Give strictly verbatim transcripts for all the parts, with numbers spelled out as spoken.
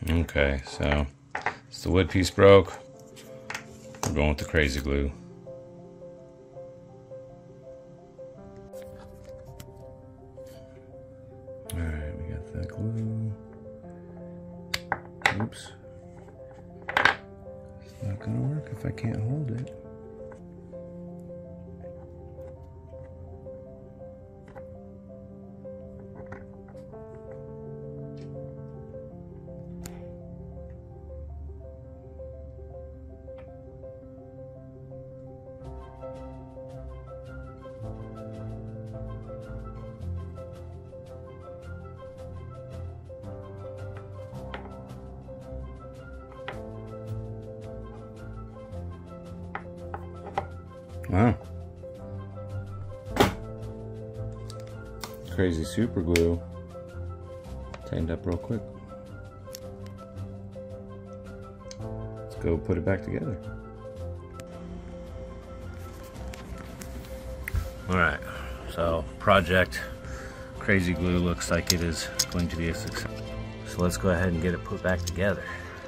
Okay, so it's the wood piece broke. We're going with the crazy glue. Alright, we got that glue. Oops. It's not gonna work if I can't hold it. Wow. Crazy super glue. Tightened up real quick. Let's go put it back together. Alright, so project crazy glue looks like it is going to be a success. So let's go ahead and get it put back together.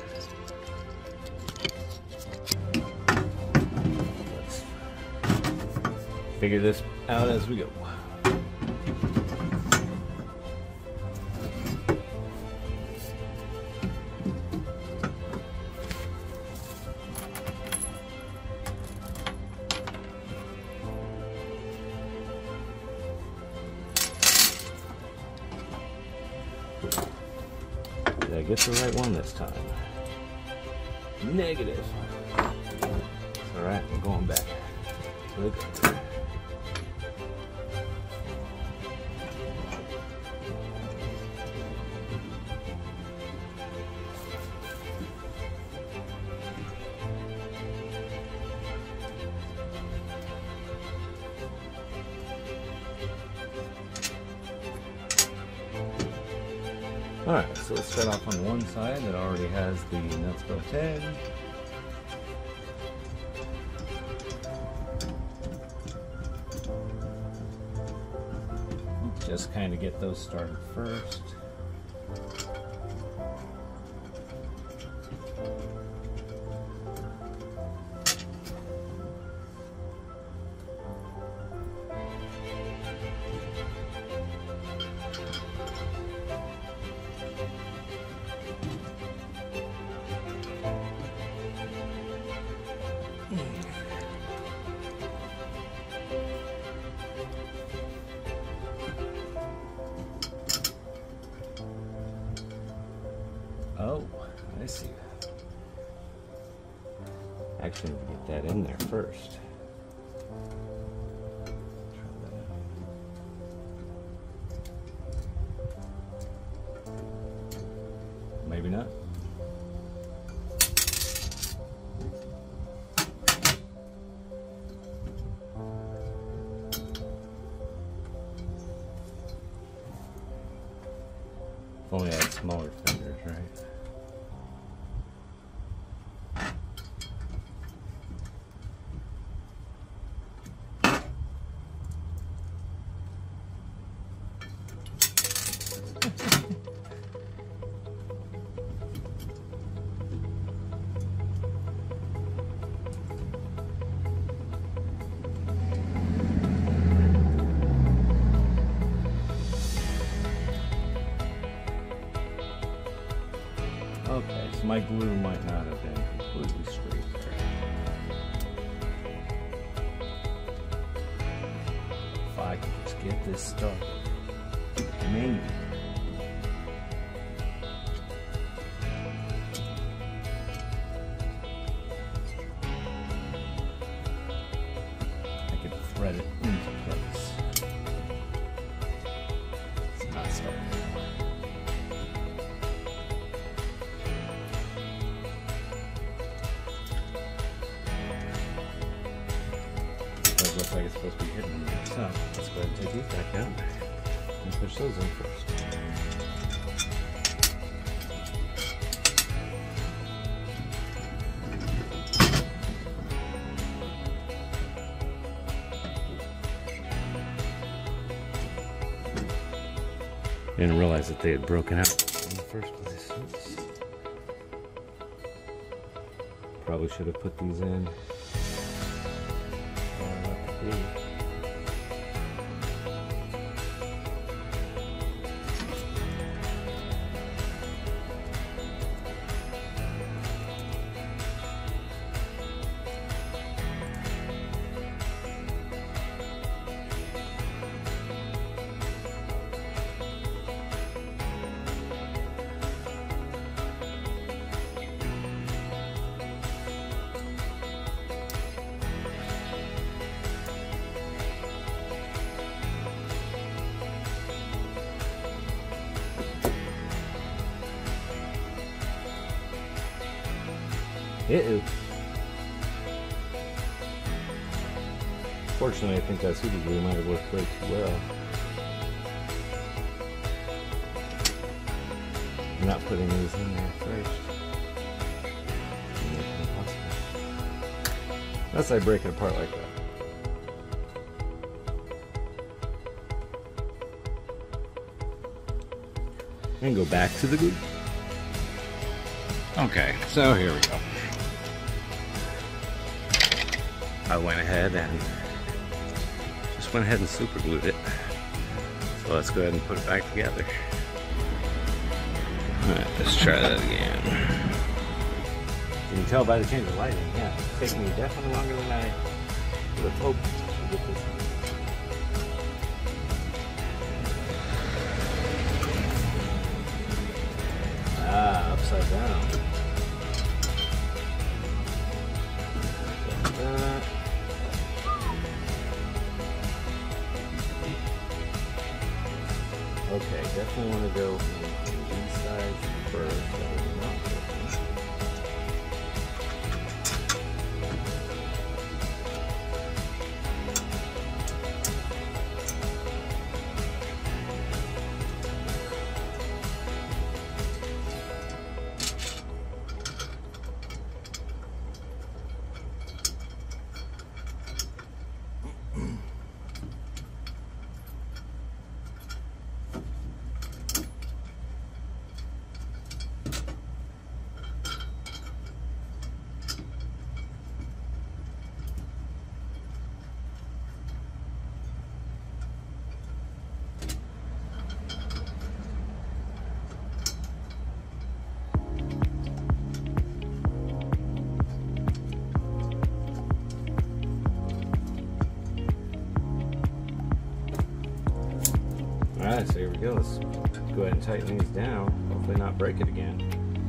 Figure this out as we go. Did I get the right one this time? Negative. Alright, we're going back. Look. Alright, so let's start off on one side that already has the nuts built in. Just kind of get those started first. Oh, I see. Actually, we get that in there first. Try that out. Maybe not. If only I had smaller fingers, right? Okay, so my glue might not have been completely straight there. If I could just get this started, maybe. I could thread it into place. It's not starting. Looks like it's supposed to be hidden in there. So let's go ahead and take these back out and push those in first. I didn't realize that they had broken out in the first place. Oops. Probably should have put these in. Uh-oh. Fortunately, I think that super glue might have worked way too well. I'm not putting these in there first. Unless I break it apart like that. And go back to the glue. Okay, so here we go. I went ahead and just went ahead and super glued it. So let's go ahead and put it back together. Alright, let's try that again. You can tell by the change of lighting, yeah. It's taking me definitely longer than I would have hoped to get this. Ah, upside down. Like that. Okay, definitely want to go on these sides first. That is not working. Alright, so here we go. Let's go ahead and tighten these down. Hopefully not break it again.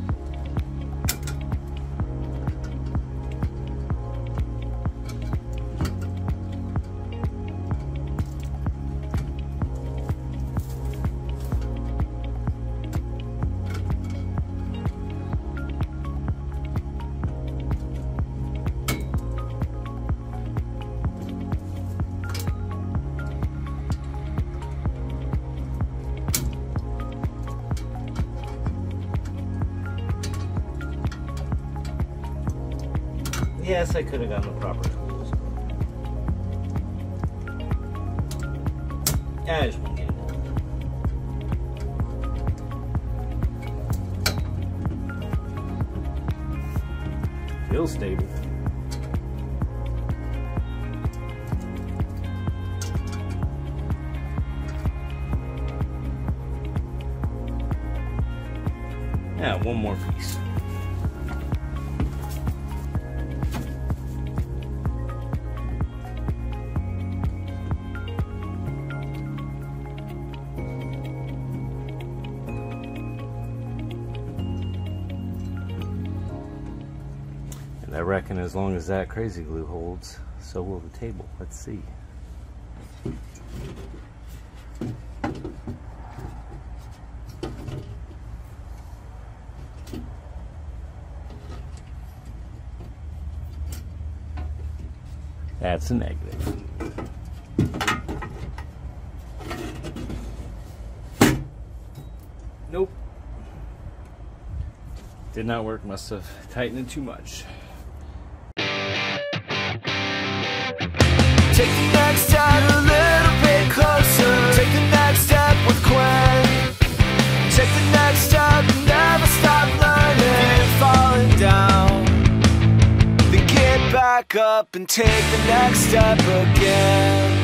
Yes, I could have gotten the proper tools. Yeah, I just want to get it done. Feels stable. Yeah, one more piece. And I reckon as long as that crazy glue holds, so will the table. Let's see. That's a negative. Nope. Did not work, must have tightened it too much. Take the next step a little bit closer. Take the next step with Gwen. Take the next step, never stop learning. Falling down. back up and take the next step again.